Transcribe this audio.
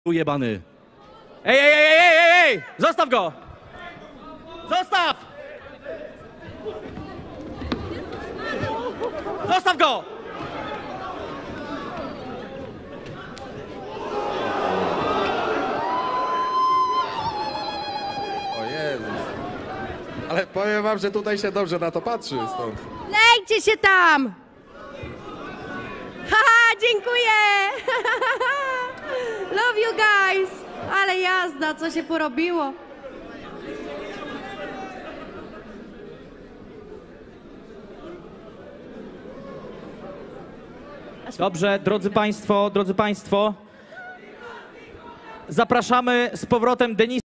Ujebany. Ej, ej, ej, ej, ej, ej! Zostaw go! Zostaw! Zostaw go! O Jezus. Ale powiem wam, że tutaj się dobrze na to patrzy stąd. Lejcie się tam! Haha, dziękuję! Love you guys! Ale jazda, co się porobiło? Dobrze, drodzy państwo, zapraszamy z powrotem Denisa.